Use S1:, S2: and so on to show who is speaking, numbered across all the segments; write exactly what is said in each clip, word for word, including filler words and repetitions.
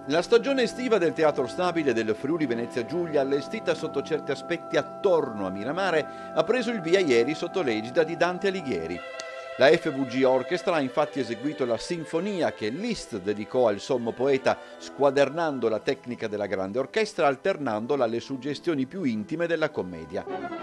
S1: La stagione estiva del Teatro Stabile del Friuli Venezia Giulia, allestita sotto certi aspetti attorno a Miramare, ha preso il via ieri sotto l'egida di Dante Alighieri. La F V G Orchestra ha infatti eseguito la sinfonia che Liszt dedicò al sommo poeta, squadernando la tecnica della grande orchestra, alternandola alle suggestioni più intime della commedia.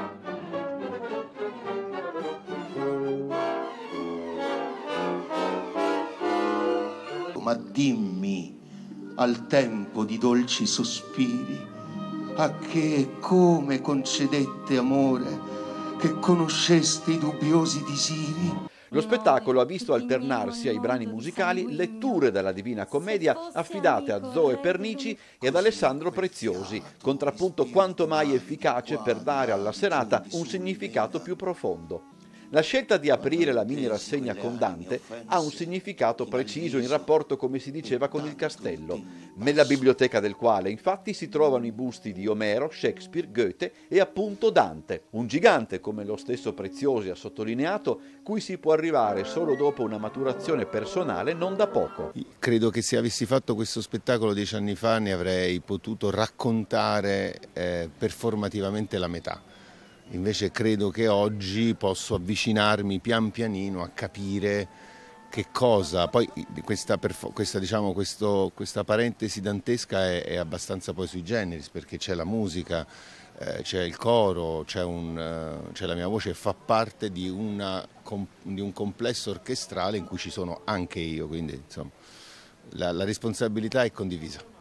S2: Ma dimmi, al tempo di dolci sospiri, a che e come concedette amore, che conosceste i dubbiosi disiri?
S1: Lo spettacolo ha visto alternarsi ai brani musicali letture della Divina Commedia affidate a Zoe Pernici e ad Alessandro Preziosi, contrappunto quanto mai efficace per dare alla serata un significato più profondo. La scelta di aprire la mini rassegna con Dante ha un significato preciso in rapporto, come si diceva, con il castello, nella biblioteca del quale infatti si trovano i busti di Omero, Shakespeare, Goethe e appunto Dante, un gigante, come lo stesso Preziosi ha sottolineato, cui si può arrivare solo dopo una maturazione personale non da poco.
S3: Credo che se avessi fatto questo spettacolo dieci anni fa ne avrei potuto raccontare eh, performativamente la metà. Invece credo che oggi posso avvicinarmi pian pianino a capire che cosa, poi questa, questa, diciamo, questo, questa parentesi dantesca è, è abbastanza poi sui generis, perché c'è la musica, eh, c'è il coro, c'è uh, la mia voce, fa parte di, una, di un complesso orchestrale in cui ci sono anche io, quindi insomma la, la responsabilità è condivisa.